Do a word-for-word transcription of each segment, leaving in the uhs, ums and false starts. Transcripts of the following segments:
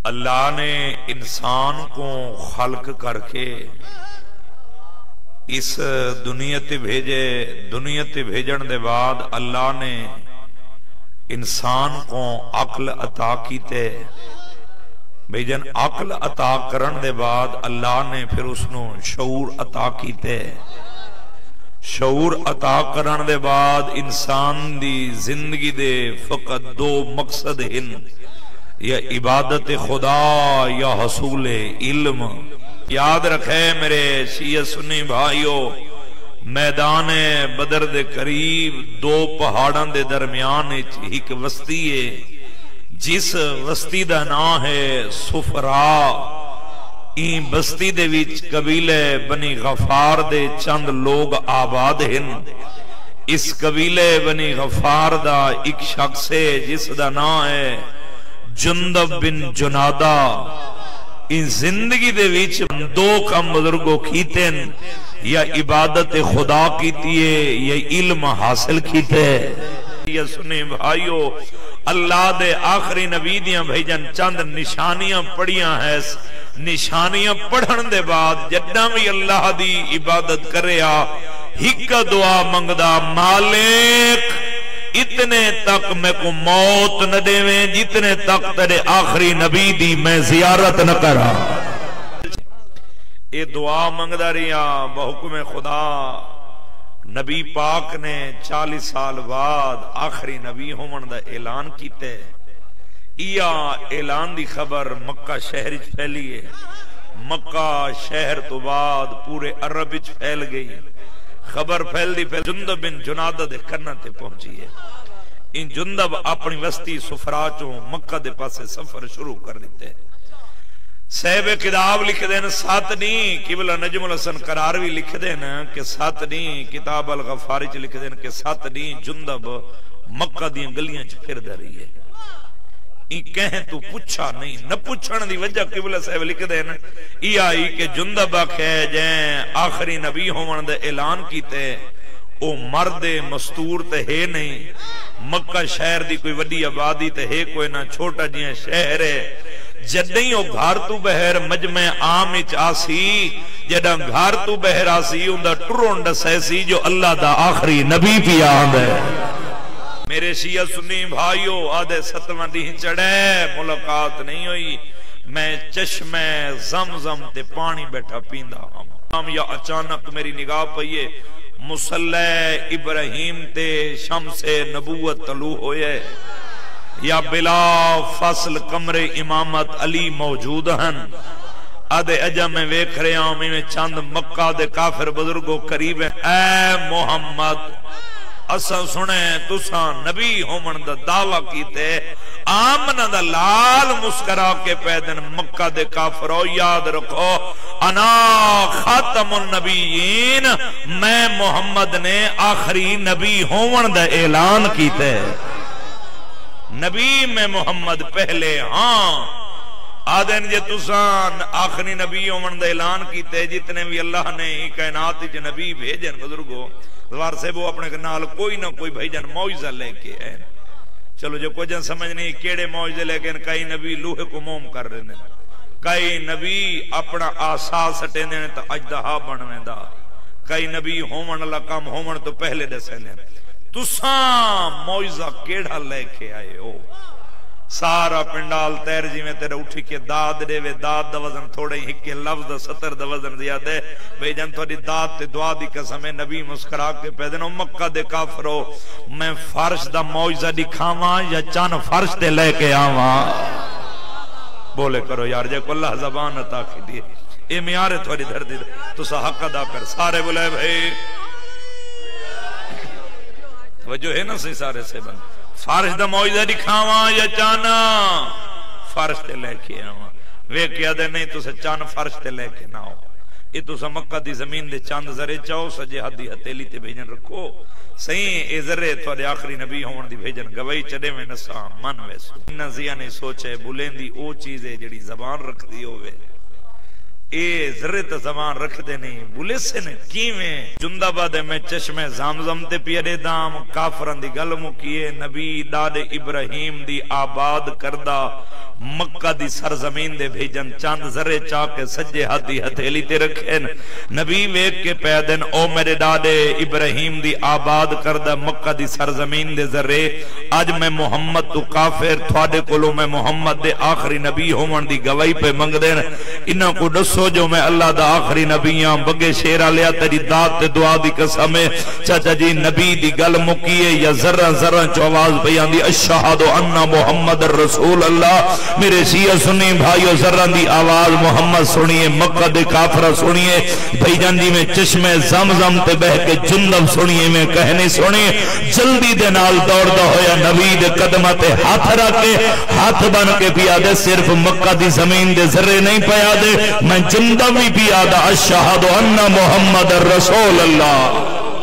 اللہ نے انسان کو خلق کر کے اس دنیا تے بھیجے، دنیا تے بھیجن دے بعد اللہ نے انسان کو عقل عطا کیتے، بھیجن عقل عطا کرن دے بعد اللہ نے پھر اس نو شعور عطا کیتے، شعور عطا کرن دے بعد انسان دی زندگی دے فقط دو مقصد ہیں، یا عبادت خدا یا حصول علم۔ یاد رکھے میرے شیعہ سنی بھائیو، میدان بدر دے قریب دو پہاڑاں دے درمیان ایک وسطی ہے، جس وسطی دا نام ہے سفرا۔ این بستی دے وچ قبیلے بنی غفار دے چند لوگ آباد ہیں۔ اس قبیلے بنی غفار دا ایک شخص ہے جس دا نام ہے جندب بن جنادہ۔ ان زندگی دے وچ دو کم بزرگوں کیتے ہیں، یا عبادت خدا کیتی ہے یا علم حاصل کیتے ہے۔ یہ سنے بھائیو، اللہ دے آخری نبی دیاں بھیجن چند نشانیاں پڑھیاں ہیں، نشانیاں پڑھن دے بعد جدہ بھی اللہ دی عبادت کریا، ہک دعا منگدا، مالک اتنے تک میں کو موت نہ دے میں جتنے تک تیرے آخری نبی دی میں زیارت نہ کرا۔ یہ دعا منگدا رہیا بحکم خدا۔ نبی پاک نے چالیس سال بعد آخری نبی ہومن دا اعلان کیتے، یا اعلان دی خبر مکہ شہر وچ پھیلی ہے۔ مکہ شہر تو بعد پورے عرب وچ پھیل گئی، خبر پھیل دی پھیل جندب بن جنادہ دے کناں تے پہنچی ہے۔ ان جندب اپنی وسطی سفرا چوں مکہ دے پاسے سفر شروع کر دیتے۔ صاحب کتاب لکھ دین سات نہیں، قبلہ نجم الحسن قراروی لکھ دین کہ سات نہیں، کتاب الغفاری چ لکھ دین کہ سات نہیں، جندب مکہ دیاں گلیاں چ پھردا رہی ہے۔ این کہیں تو پوچھا نہیں، نہ پوچھن دی وجہ قبلہ صاحب لکھ دین ای آئی کہ جندب آکھے جائیں آخری نبی ہون دے اعلان کیتے، او مرد مستور تے ہے نہیں، مکہ شہر دی کوئی وڈی آبادی تے ہے کوئی نہ، چھوٹا جیاں شہر ہے۔ جدیں او گھر تو بہر مجمع عام وچ آسی، جداں گھر تو بہر آسی اوندا ٹرون دسے سی جو اللہ دا آخری نبی پی آندا ہے۔ میرے شیعہ سنی بھائیو، آدھے ستواں دن چڑھے، ملاقات نہیں ہوئی، میں چشمہ زمزم تے پانی بیٹھا پیندا ہوں، یا اچانک میری نگاہ پئیے مصلی ابراہیم تے شمس نبوت طلوع ہوئے، یا بلا فصل کمر امامت علی موجود ہیں۔ آدھے اجا میں ویکھ رہے ہوں، میں چند مکہ دے کافر بزرگوں قریب ہیں، اے محمد اساں سنے تساں نبی ہومن دا دعویٰ کیتے، آمنہ دا لال مسکرا کے پیدن مکہ دے کافرو یاد رکھو، انا خاتم النبیین، میں محمد نے آخری نبی ہومن دا اعلان کیتے، نبی میں محمد پہلے ہاں۔ آدھین جے تساں آخری نبی ہومن دا اعلان کیتے، جتنے بھی اللہ نے ہی کائنات جو نبی بھیجن بزرگو دوار سے وہ اپنے نال کوئی نہ کوئی بھیجن معجزہ لے کے ہیں۔ چلو جو کوئی جن سمجھ نہیں کیڑے معجزے لے کے، کئی نبی لوہے کو موم کر رہے ہیں، کئی نبی اپنا آسا سٹے دینے تو اجدہا بنویں دا، کئی نبی ہومن اللہ کام ہومن تو پہلے دسے دیں۔ تساں معجزہ کیڑا لے کے آئے ہو؟ سارا پنڈال تیر جی میں تیرے اٹھی کے داد دے وے، داد دا وزن تھوڑے ہی کے لفظ ستر دا وزن زیادہ ہے، بھئی جن تھوڑی داد تے دعا دی قسم ہے، نبی مسکرا کے پیدنو مکہ دے کافرو، میں فرش دا معجزہ دکھاواں یا چان فرش تے لے کے آواں؟ بولے کرو یار، جے کو اللہ زبان عطا کی دیئے، اے میارے تھوڑی دھردی دے تو سا حق ادا کر۔ سارے بولے بھئی توجہ ہے نا سی سارے سے بند، فرش دا معجزہ دکھاواں یا چانا فرش تے لے کے آواں؟ ویکھیا دے نہیں تو سے چان فرش تے لے کے نہ ہو، یہ تو سا مکہ دی زمین دے چاند ذرے چاہو، سجے حد دی ہتیلی تے بھیجن رکھو، صحیح اے ذرے تھوڑے آخری نبی ہون دی بھیجن گواہی چڑے میں نسا من ویسو۔ انہا زیاں نے سوچے بلین دی او چیزیں جڑی زبان رکھ دی ہوئے، اے ذرت زمان رکھ دے نہیں بولے سے نے کیویں جندہ دے میں چشمے زمزم تے پیرے دام کافران دی گل مکیے نبی داد ابراہیم دی آباد کردہ مکہ دی سرزمین دے بھیجن چاند ذرے چاہ کے سجے ہاتھ دی ہتھیلی تے رکھیں نبی ویک کے پیدن او میرے دادے ابراہیم دی آباد کردہ مکہ دی سرزمین دے ذرے آج میں محمد تو کافر تھوڑے کلو میں محمد دے آخری نبی ہومن دی گواہی پہ منگ دین انہاں کو ڈسو جو میں اللہ دا آخری نبیاں بگے شیرہ لیا تیری داد تے دعا دی قسمیں چاچا جی نبی دی گل مکیے یا ذرہ ذرہ چواز بیان دی اشہادو انہ محمد الرسول اللہ میرے شیعہ سنی بھائیو ذرہ دی آواز محمد سنیے مکہ دے کافرہ سنیے بھائی جان جی میں چشم زمزم تے بہ کے جندب سنیے میں کہنے سنیے جلدی دے نال دوڑ دا ہویا نبی دے قدمہ تے ہاتھ رکھے ہاتھ بن کے پیا دے صرف مکہ دی زمین دے ذرے نہیں پیا دے میں جندب بھی پیا دا اشہد انہ محمد الرسول اللہ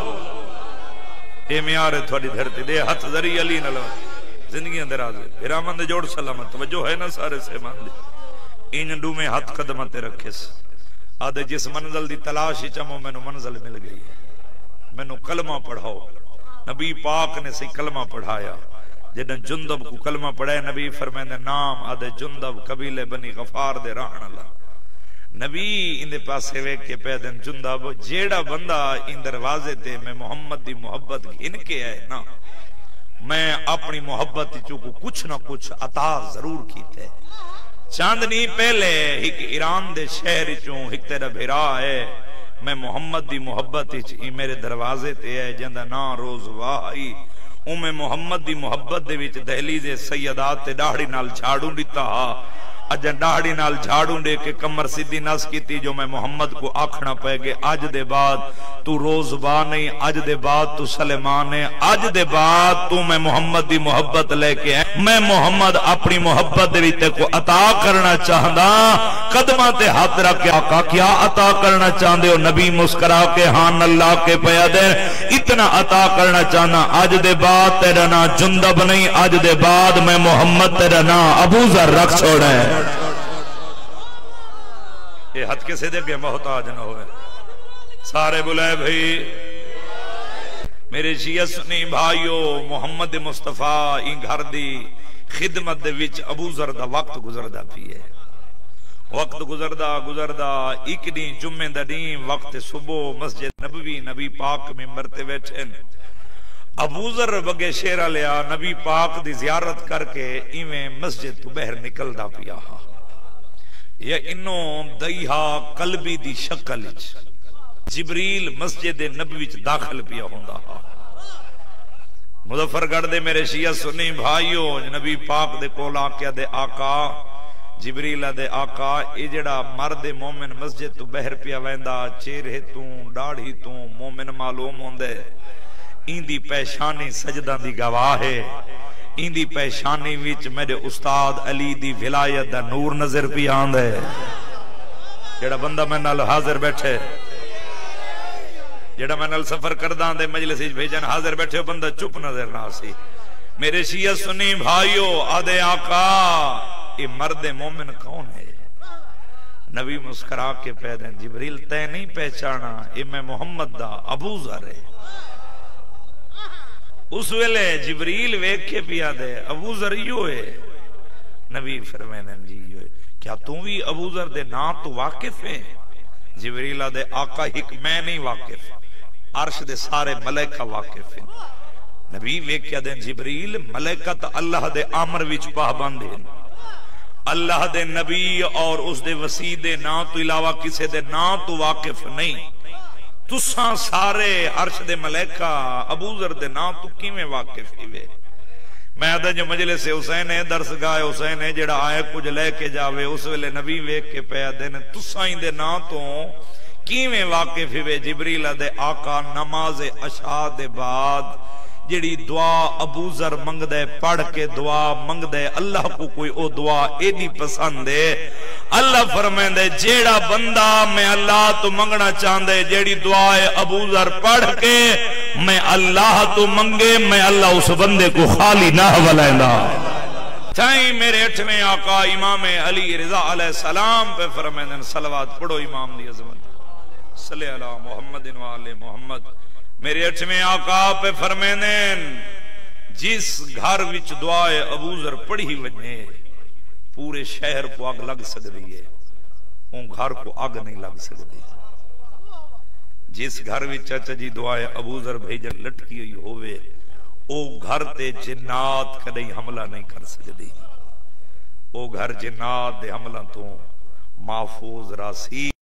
اے میارے تھوڑی دھرتی دے ہاتھ ذری علی نلو زندگی اندر آزے پھر آمن دے جوڑ سلامت توجہ ہے نا سارے سے مان دے اینڈو میں ہاتھ قدمت رکھے سے آدھے جس منزل دی تلاشی چمو میں نو منزل مل گئی میں نو کلمہ پڑھاؤ نبی پاک نے سے کلمہ پڑھایا جنہاں جندب کو کلمہ پڑھائے نبی فرمائے نام آدھے جندب قبیلے بنی غفار دے رہن اللہ نبی اندے پاسے ویک کے پیدن جندب جیڑا بندہ ان دروازے تے میں محمد دی محبت گھن کے آئے نا میں اپنی محبت چوکو کچھ نہ کچھ عطا ضرور کیتے چاندنی پہلے ایک ایران دے شہر چوں ایک تیرا بھیرا ہے میں محمد دی محبت ہی میرے دروازے تے ہے جندہ نا روز واہی او میں محمد دی محبت دے وچ دہلیز سیدات تے ڈاڑی نال جھاڑوں دیتا اجن ڈاڑی نال جھاڑوں دے کے کمر سیدھی نس کی تھی جو میں محمد کو آکھنا پہ گے آج دے بعد تو روز با نہیں آج دے بعد تو سلیمان ہے آج دے بعد تو میں محمد دی محبت لے کے ہیں میں محمد اپنی محبت دے ویتے کو عطا کرنا چاہدا قدمہ تے ہاتھ رکھ کے آقا کیا عطا کرنا چاہدے ہو نبی مسکرا کے ہان اللہ کے پیادے اتنا عطا کرنا چاہنا آج دے بعد تیرا نا جندب نہیں آج دے بعد میں محمد تیرا نا ابو ذر رکھ چھوڑا ہے یہ حد کے سے دے کے محتاج نہ ہوئے سارے بلائے بھئی میرے شیعہ سنی بھائیو محمد مصطفیٰ ان گھر دی خدمت دے وچ ابو ذر دا وقت گزردہ بھی ہے وقت گزردہ گزردہ ایک دن جمعہ دا دن وقت صبح مسجد نبوی نبی پاک ممبر تے بیٹھیں ابو ذر بگے شیرہ لیا نبی پاک دی زیارت کر کے ایویں مسجد تو بہر نکل دا پیا یا انہوں دئیہا قلبی دی شکل جبریل مسجد نبوی چ داخل پیا ہوندہ مظفر گڑھ دے میرے شیعہ سنی بھائیو نبی پاک دے کولا کیا دے آقا جبریل دے آقا اے جڑا مرد مومن مسجد تو بہر پیا ویندا چہرے تو ڈاڑھی تو مومن معلوم ہوندے این دی پیشانی سجدہ دی گواہ ہے این دی پیشانی وچ میرے استاد علی دی ولایت دا نور نظر پی آند ہے جڑا بندہ میں نال حاضر بیٹھے جڑا میں نال سفر کردان دے مجلس وچ بھیجن حاضر بیٹھے بندہ چپ نظر نہ سی میرے شیعہ سنی بھائیو آدھے آقا یہ مرد مومن کون ہے نبی مسکرا کے پیدن جبریل تے نہیں پہچانا یہ میں محمد دا ابو ذر ہے اس ویلے جبریل ویک کے پیا دے ابو ذر یو ہے نبی فرمینن جی یو ہے کیا تم بھی ابو ذر دے نا تو واقف ہے جبریل دے آقا ہک میں نہیں واقف عرش دے سارے ملائکہ واقف ہیں نبی ویک کے دے جبریل ملائکت اللہ دے عامر وچ پابند ہیں اللہ دے نبی اور اس دے وسیع دے نا تو علاوہ کسے دے نا تو واقف نہیں تساں سارے عرش دے ملائکہ ابو ذر دے نا تو کیویں واقف ہوئے میں آدھا جو مجلس حسین ہے درس گاہ حسین ہے جڑا آئے کچھ لے کے جاوے اس ویلے نبی ویک کے پیا دے تساں دے نا تو کیویں واقف ہوئے جبریل دے آقا نماز عشاء دے بعد جڑی دعا ابو ذر منگ دے پڑھ کے دعا منگ دے اللہ کو کوئی او دعا ایڈی پسند ہے اللہ فرمائیں دے جیڑا بندہ میں اللہ تو منگنا چاہندے جیڑی دعا ہے ابو ذر پڑھ کے میں اللہ تو منگے میں اللہ اس بندے کو خالی نہ حوالائیں دا ٹھائیں میرے اٹھویں آقا امام علی رضا علیہ السلام پہ فرمائیں صلوات پڑھو امام دی عظمت صلی اللہ محمد و آل محمد. میرے اٹھویں آقا پہ فرمائیں جس گھر وچ دعائے ابوذر پڑھی وجنے پورے شہر کو اگ لگ سکتی ہے ان گھر کو اگ نہیں لگ سکتی. جس گھر وچ چچا جی دعائے ابوذر بھیجن لٹکی ہوئی ہوئے او گھر تے جنات کدی حملہ نہیں کر سکتی. او گھر جنات دے حملہ تو محفوظ راسی.